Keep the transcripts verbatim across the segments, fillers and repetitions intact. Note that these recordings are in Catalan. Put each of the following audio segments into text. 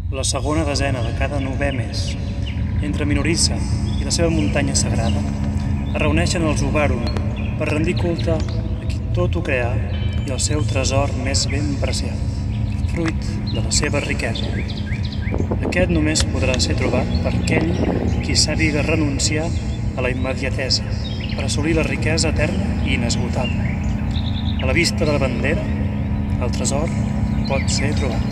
La segona desena de cada novè mes, entre Minorissa i la seva muntanya sagrada, es reuneixen els Uvarum per rendir culte a qui tot ho creà i el seu tresor més ben preciat, fruit de la seva riquesa. Aquest només podrà ser trobat per aquell qui sàpiga renunciar a la immediatesa per assolir la riquesa eterna i inesgotable. A la vista de la bandera, el tresor pot ser trobat.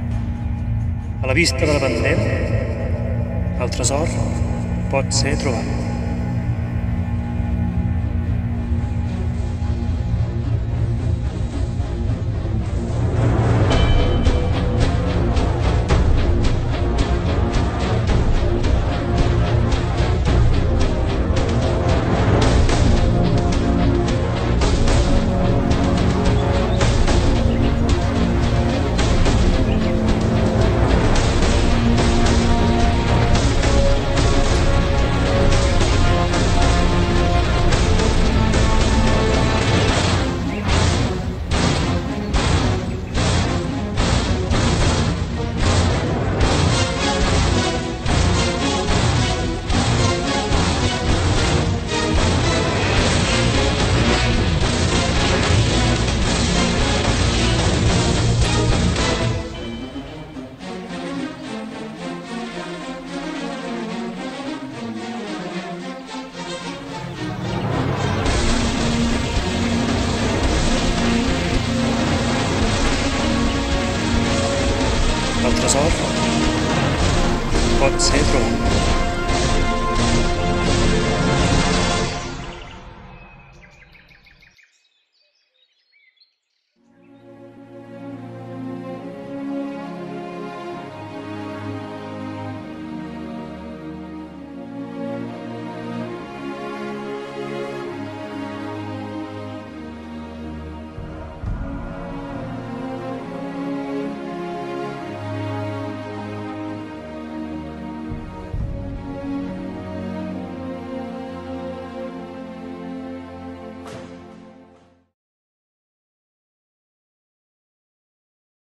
A la vista de la bandera, el tresor pot ser trobat.